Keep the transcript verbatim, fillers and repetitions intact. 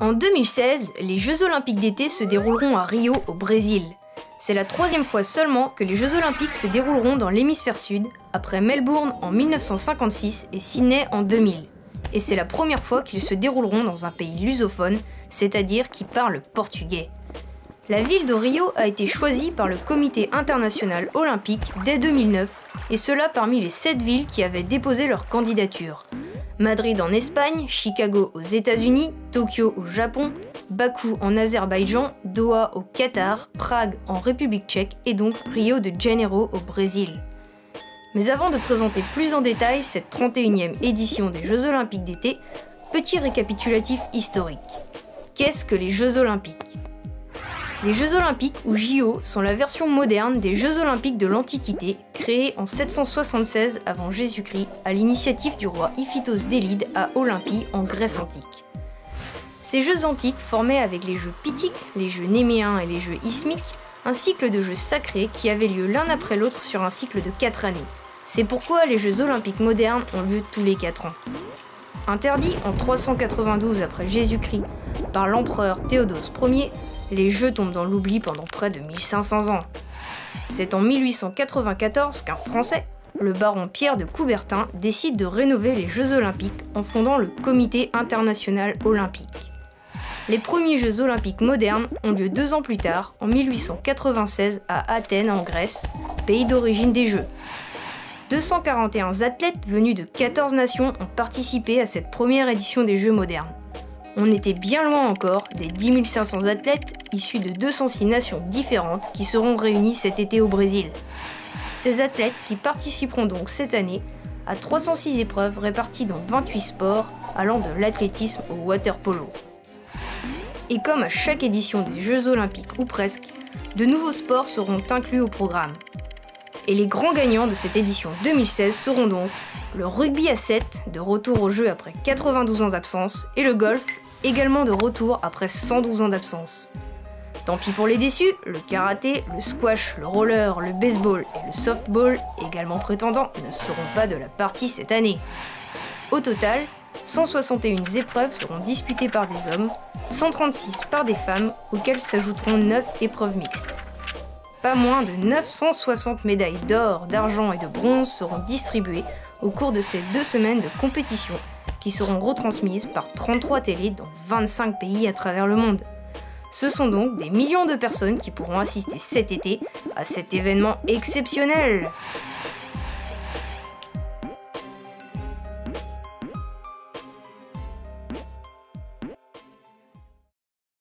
En deux mille seize, les Jeux Olympiques d'été se dérouleront à Rio, au Brésil. C'est la troisième fois seulement que les Jeux Olympiques se dérouleront dans l'hémisphère sud, après Melbourne en mille neuf cent cinquante-six et Sydney en deux mille. Et c'est la première fois qu'ils se dérouleront dans un pays lusophone, c'est-à-dire qui parle portugais. La ville de Rio a été choisie par le Comité international olympique dès deux mille neuf, et cela parmi les sept villes qui avaient déposé leur candidature. Madrid en Espagne, Chicago aux États-Unis, Tokyo au Japon, Bakou en Azerbaïdjan, Doha au Qatar, Prague en République tchèque et donc Rio de Janeiro au Brésil. Mais avant de présenter plus en détail cette trente et unième édition des Jeux Olympiques d'été, petit récapitulatif historique. Qu'est-ce que les Jeux Olympiques ? Les Jeux Olympiques, ou J O, sont la version moderne des Jeux Olympiques de l'Antiquité, créés en sept cent soixante-seize avant Jésus-Christ à l'initiative du roi Iphitos d'Élide à Olympie en Grèce antique. Ces Jeux antiques formaient avec les Jeux Pythiques, les Jeux Néméens et les Jeux Isthmiques, un cycle de Jeux sacrés qui avait lieu l'un après l'autre sur un cycle de quatre années. C'est pourquoi les Jeux Olympiques modernes ont lieu tous les quatre ans. Interdits en trois cent quatre-vingt-douze après Jésus-Christ par l'empereur Théodose Ier, les Jeux tombent dans l'oubli pendant près de mille cinq cents ans. C'est en mille huit cent quatre-vingt-quatorze qu'un Français, le baron Pierre de Coubertin, décide de rénover les Jeux Olympiques en fondant le Comité international olympique. Les premiers Jeux Olympiques modernes ont lieu deux ans plus tard, en mille huit cent quatre-vingt-seize à Athènes en Grèce, pays d'origine des Jeux. deux cent quarante et un athlètes venus de quatorze nations ont participé à cette première édition des Jeux modernes. On était bien loin encore des dix mille cinq cents athlètes issus de deux cent six nations différentes qui seront réunis cet été au Brésil. Ces athlètes qui participeront donc cette année à trois cent six épreuves réparties dans vingt-huit sports allant de l'athlétisme au water-polo. Et comme à chaque édition des Jeux Olympiques ou presque, de nouveaux sports seront inclus au programme. Et les grands gagnants de cette édition deux mille seize seront donc le rugby à sept, de retour au jeu après quatre-vingt-douze ans d'absence, et le golf, également de retour après cent douze ans d'absence. Tant pis pour les déçus, le karaté, le squash, le roller, le baseball et le softball, également prétendants, ne seront pas de la partie cette année. Au total, cent soixante et une épreuves seront disputées par des hommes, cent trente-six par des femmes, auxquelles s'ajouteront neuf épreuves mixtes. Pas moins de neuf cent soixante médailles d'or, d'argent et de bronze seront distribuées au cours de ces deux semaines de compétition qui seront retransmises par trente-trois télés dans vingt-cinq pays à travers le monde. Ce sont donc des millions de personnes qui pourront assister cet été à cet événement exceptionnel.